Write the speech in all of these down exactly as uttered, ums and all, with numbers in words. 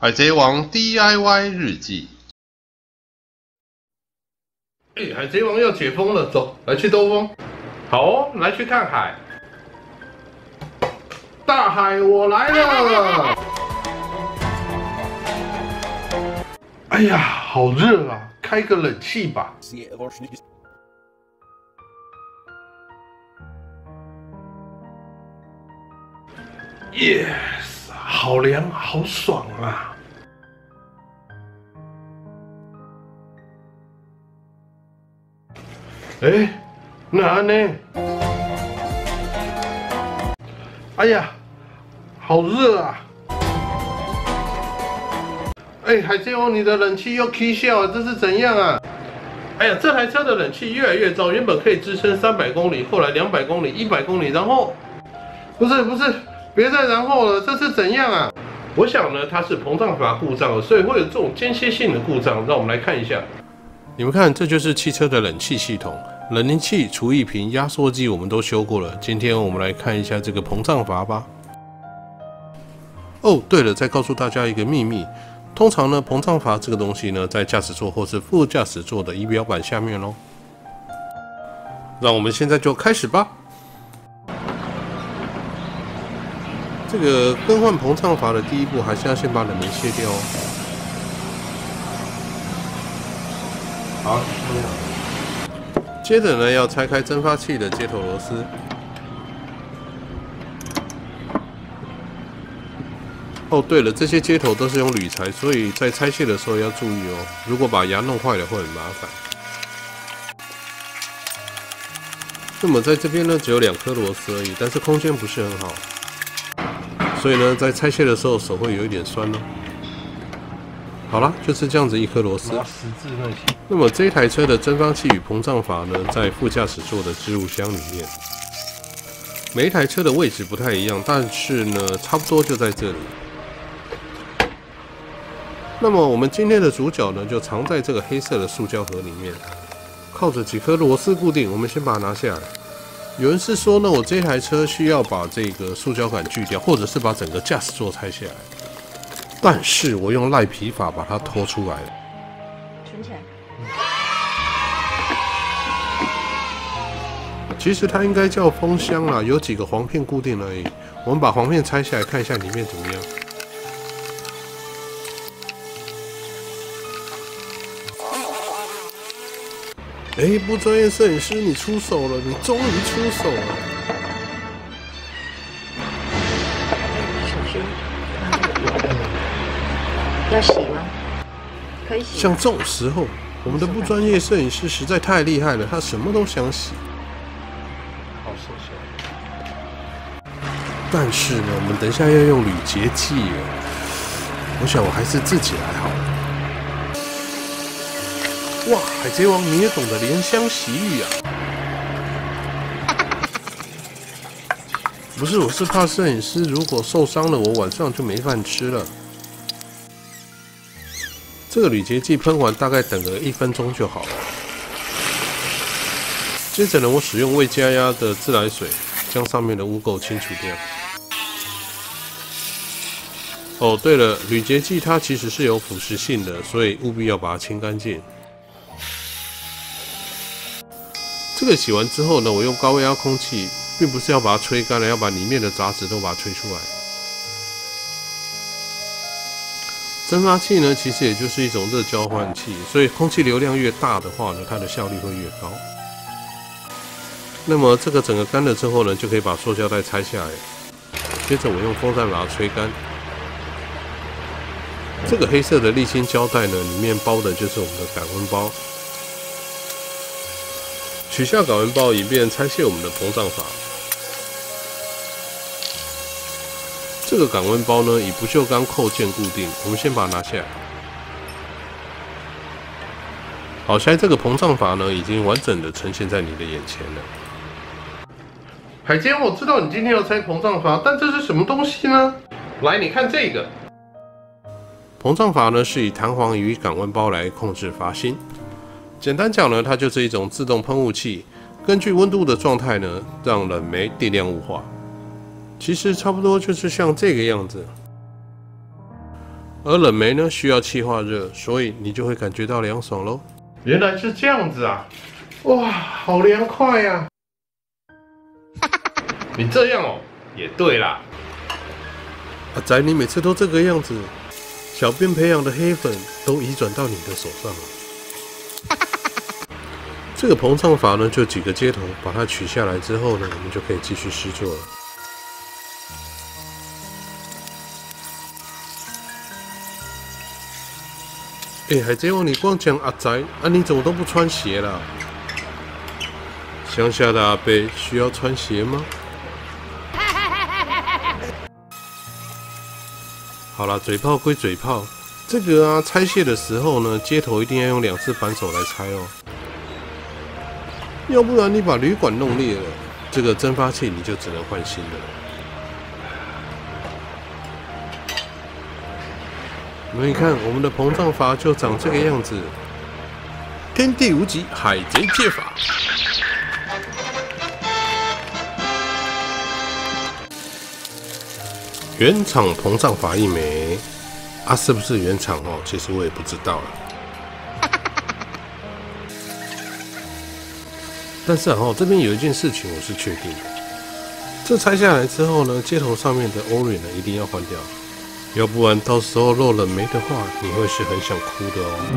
海贼王 D I Y 日记。哎、欸，海贼王要解封了，走，来去兜风。好哦，来去看海。大海，我来了。哎呀，好热啊，开个冷气吧。Yes， 好凉，好爽啊！哎，哪呢？哎呀，好热啊！哎，海贼王，你的冷气又 K 笑了，这是怎样啊？哎呀，这台车的冷气越来越糟，原本可以支撑三百公里，后来两百公里、一百公里，然后不是不是。别再然后了，这是怎样啊？我想呢，它是膨胀阀故障了，所以会有这种间歇性的故障。让我们来看一下。你们看，这就是汽车的冷气系统，冷凝器、除液瓶、压缩机我们都修过了。今天我们来看一下这个膨胀阀吧。哦，对了，再告诉大家一个秘密，通常呢，膨胀阀这个东西呢，在驾驶座或是副驾驶座的仪表板下面咯。让我们现在就开始吧。这个更换膨胀阀的第一步，还是要先把冷媒卸掉哦。好，接着呢，要拆开蒸发器的接头螺丝。哦，对了，这些接头都是用铝材，所以在拆卸的时候要注意哦。如果把牙弄坏了，会很麻烦。那么在这边呢，只有两颗螺丝而已，但是空间不是很好。所以呢，在拆卸的时候手会有一点酸哦。好啦，就是这样子一颗螺丝。那么这一台车的蒸发器与膨胀阀呢，在副驾驶座的置物箱里面。每一台车的位置不太一样，但是呢，差不多就在这里。那么我们今天的主角呢，就藏在这个黑色的塑胶盒里面，靠着几颗螺丝固定。我们先把它拿下来。有人是说呢，我这台车需要把这个塑胶杆锯掉，或者是把整个驾驶座拆下来。但是我用赖皮法把它拖出来了。存起来。其实它应该叫风箱啦，有几个簧片固定而已。我们把簧片拆下来看一下里面怎么样。哎，不专业摄影师，你出手了！你终于出手了！ 小心，要洗吗？可以洗。 像这种时候，我们的不专业摄影师实在太厉害了，他什么都想洗。好收起来。但是呢，我们等一下要用铝结剂了，我想我还是自己来好了。哇，海贼王你也懂得怜香惜玉啊！不是，我是怕摄影师如果受伤了，我晚上就没饭吃了。这个铝结剂喷完，大概等个一分钟就好了。接着呢，我使用未加压的自来水将上面的污垢清除掉。哦，对了，铝结剂它其实是有腐蚀性的，所以务必要把它清干净。这个洗完之后呢，我用高压空气，并不是要把它吹干了，要把里面的杂质都把它吹出来。蒸发器呢，其实也就是一种热交换器，所以空气流量越大的话呢，它的效率会越高。那么这个整个干了之后呢，就可以把塑胶袋拆下来。接着我用风扇把它吹干。这个黑色的沥青胶带呢，里面包的就是我们的感温包。取下感温包，以便拆卸我们的膨胀阀。这个感温包呢，以不锈钢扣件固定。我们先把它拿下来。好，现在这个膨胀阀呢，已经完整的呈现在你的眼前了。海坚，我知道你今天要拆膨胀阀，但这是什么东西呢？来，你看这个。膨胀阀呢，是以弹簧与感温包来控制阀芯。简单讲呢，它就是一种自动喷雾器，根据温度的状态呢，让冷媒定量雾化。其实差不多就是像这个样子。 而冷媒呢需要气化热，所以你就会感觉到凉爽咯。原来是这样子啊！哇，好凉快呀、啊！你这样哦，也对啦。阿仔，你每次都这个样子，小编培养的黑粉都移转到你的手上了。这个膨胀阀呢，就几个接头，把它取下来之后呢，我们就可以继续施作了。哎、欸，海贼王，你光讲阿宅啊，你怎么都不穿鞋啦？乡下的阿伯需要穿鞋吗？好啦，嘴炮归嘴炮，这个啊拆卸的时候呢，接头一定要用两只扳手来拆哦。要不然你把铝管弄裂了，这个蒸发器你就只能换新的了。你看，我们的膨胀阀就长这个样子。天地无极，海贼借法。原厂膨胀阀一枚，啊，是不是原厂哦？其实我也不知道了。但是哦，这边有一件事情我是确定的，这拆下来之后呢，接头上面的 O-ring 呢一定要换掉，要不然到时候漏冷媒的话，你会是很想哭的哦。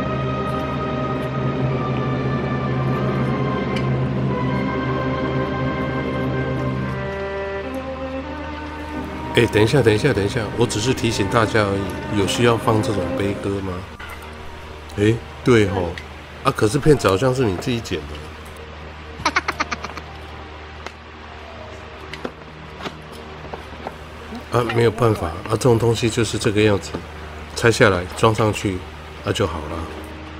哎，等一下，等一下，等一下，我只是提醒大家而已，有需要放这种悲歌吗？哎，对吼，啊，可是片子好像是你自己剪的。啊，没有办法啊，这种东西就是这个样子，拆下来装上去，那、啊、就好了。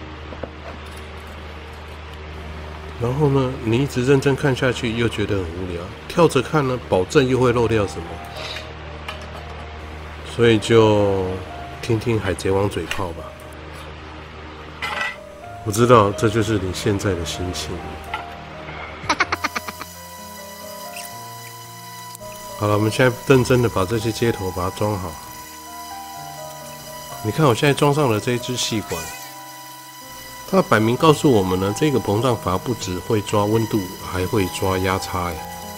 然后呢，你一直认真看下去，又觉得很无聊；跳着看呢，保证又会漏掉什么。所以就听听海贼王嘴炮吧。我知道这就是你现在的心情。好了，我们现在认真的把这些接头把它装好。你看，我现在装上了这一支细管，它摆明告诉我们呢，这个膨胀阀不只会抓温度，还会抓压差呀。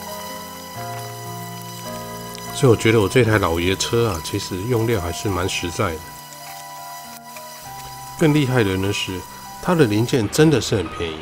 所以我觉得我这台老爷车啊，其实用料还是蛮实在的。更厉害的呢是，它的零件真的是很便宜。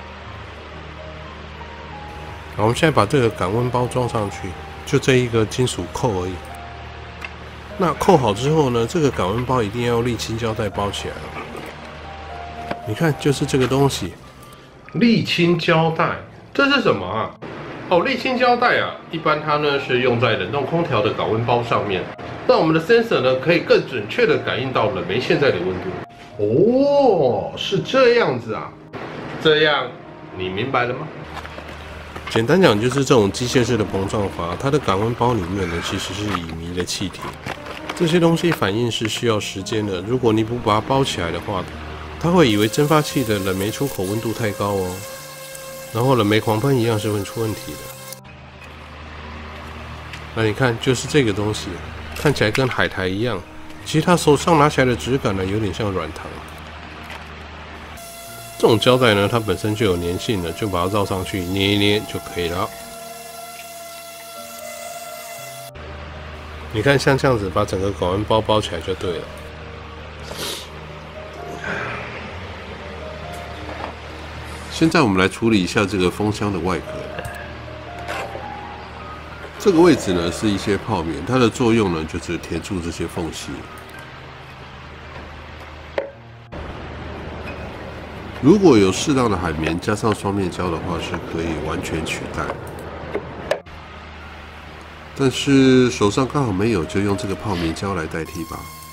好，我们现在把这个感温包装上去。就这一个金属扣而已。那扣好之后呢，这个感温包一定要用沥青胶带包起来了。你看，就是这个东西，沥青胶带，这是什么啊？哦，沥青胶带啊，一般它呢是用在冷冻空调的感温包上面，让我们的 sensor 呢可以更准确的感应到冷媒现在的温度。哦，是这样子啊，这样你明白了吗？简单讲，就是这种机械式的膨胀阀，它的感温包里面呢，其实是乙醚的气体。这些东西反应是需要时间的，如果你不把它包起来的话，它会以为蒸发器的冷媒出口温度太高哦，然后冷媒狂喷一样是会出问题的。那你看，就是这个东西，看起来跟海苔一样，其实它手上拿起来的质感呢，有点像软糖。这种胶带呢，它本身就有粘性的，就把它绕上去捏一捏就可以了。你看，像这样子把整个感温包包起来就对了。现在我们来处理一下这个风箱的外壳。这个位置呢是一些泡棉，它的作用呢就是填住这些缝隙。如果有适当的海绵加上双面胶的话，是可以完全取代。但是手上刚好没有，就用这个泡棉胶来代替吧。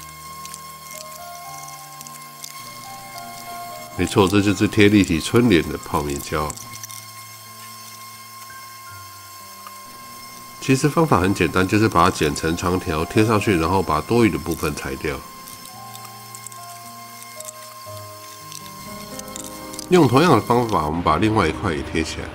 没错，这就是贴立体春联的泡棉胶。其实方法很简单，就是把它剪成长条贴上去，然后把多余的部分裁掉。用同样的方法，我们把另外一块也贴起来。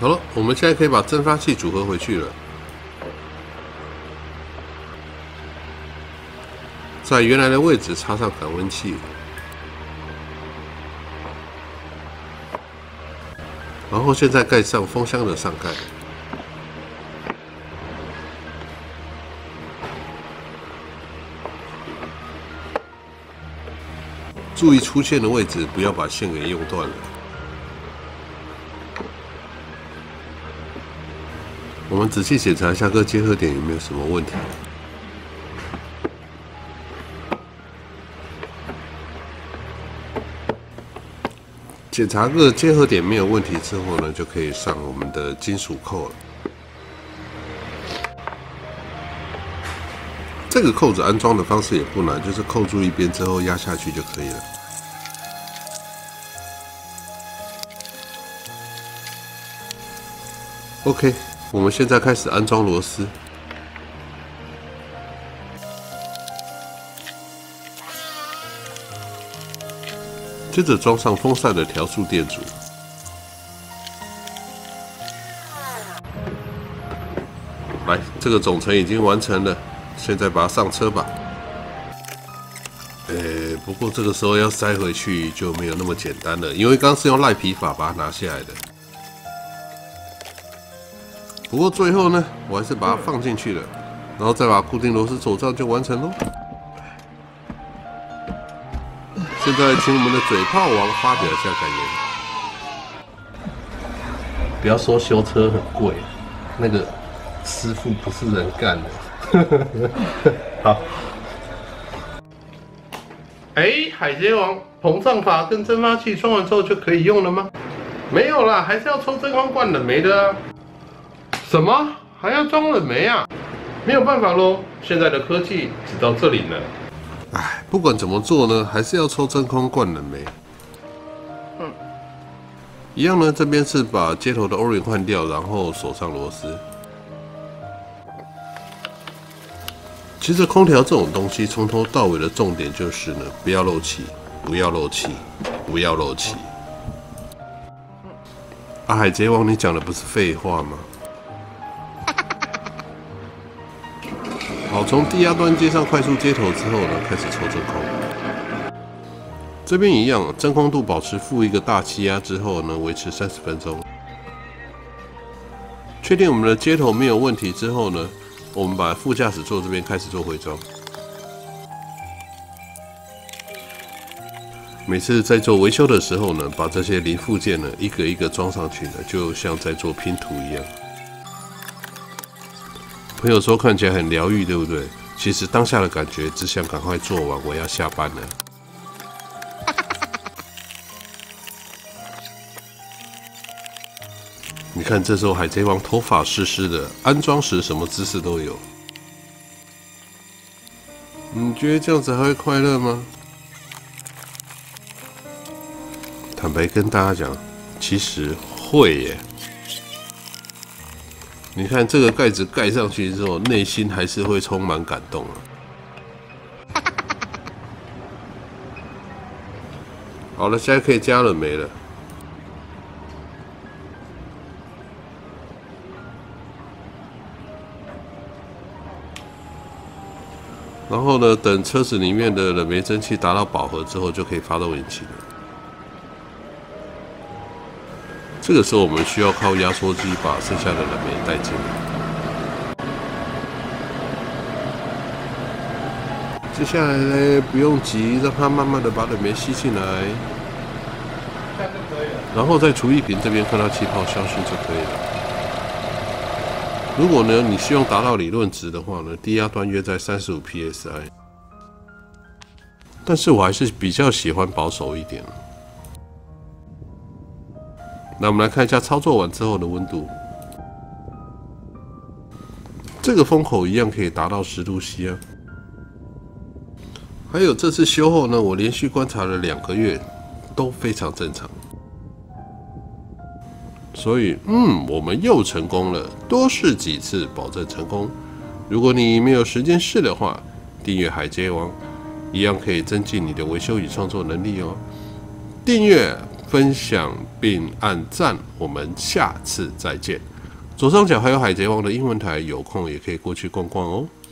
好了，我们现在可以把蒸发器组合回去了。在原来的位置插上感温器，然后现在盖上风箱的上盖。注意出线的位置，不要把线给用断了。我们仔细检查一下各结合点有没有什么问题。检查各结合点没有问题之后呢，就可以上我们的金属扣了。这个扣子安装的方式也不难，就是扣住一边之后压下去就可以了。OK， 我们现在开始安装螺丝。接着装上风扇的调速电阻。来，这个总成已经完成了，现在把它上车吧。呃，不过这个时候要塞回去就没有那么简单了，因为刚是用赖皮法把它拿下来的。不过最后呢，我还是把它放进去了，然后再把固定螺丝走上就完成喽。现在请我们的嘴炮王发表一下感言。不要说修车很贵，那个师傅不是人干的。好。哎，海贼王膨胀阀跟蒸发器装完之后就可以用了吗？没有啦，还是要抽真空罐冷媒的啊。什么？还要装冷媒啊？没有办法咯，现在的科技只到这里呢。哎，不管怎么做呢，还是要抽真空灌冷媒。嗯，一样呢。这边是把接头的 O ring 换掉，然后锁上螺丝。其实空调这种东西，从头到尾的重点就是呢，不要漏气，不要漏气，不要漏气。啊，海贼王，你讲的不是废话吗？好，从低压端接上快速接头之后呢，开始抽真空。这边一样，真空度保持负一个大气压之后呢，维持三十分钟。确定我们的接头没有问题之后呢，我们把副驾驶座这边开始做回装。每次在做维修的时候呢，把这些零附件呢一个一个装上去呢，就像在做拼图一样。朋友说看起来很疗愈，对不对？其实当下的感觉只想赶快做完，我要下班了。你看，这时候海贼王头发湿湿的，安装时什么姿势都有。你觉得这样子还会快乐吗？坦白跟大家讲，其实会耶。你看这个盖子盖上去之后，内心还是会充满感动啊。好了，现在可以加冷媒了。然后呢，等车子里面的冷媒蒸汽达到饱和之后，就可以发动引擎了。这个时候我们需要靠压缩机把剩下的冷媒带进来。接下来呢，不用急，让它慢慢的把冷媒吸进来，然后在除液瓶这边看到气泡消失就可以了。如果呢你希望达到理论值的话呢，低压端约在三十五 P S I， 但是我还是比较喜欢保守一点。那我们来看一下操作完之后的温度。这个风口一样可以达到十度 C 啊。还有这次修后呢，我连续观察了两个月，都非常正常。所以，嗯，我们又成功了，多试几次，保证成功。如果你没有时间试的话，订阅海贼王，一样可以增进你的维修与创作能力哦。订阅。 分享并按赞，我们下次再见。左上角还有海贼王的英文台，有空也可以过去逛逛哦。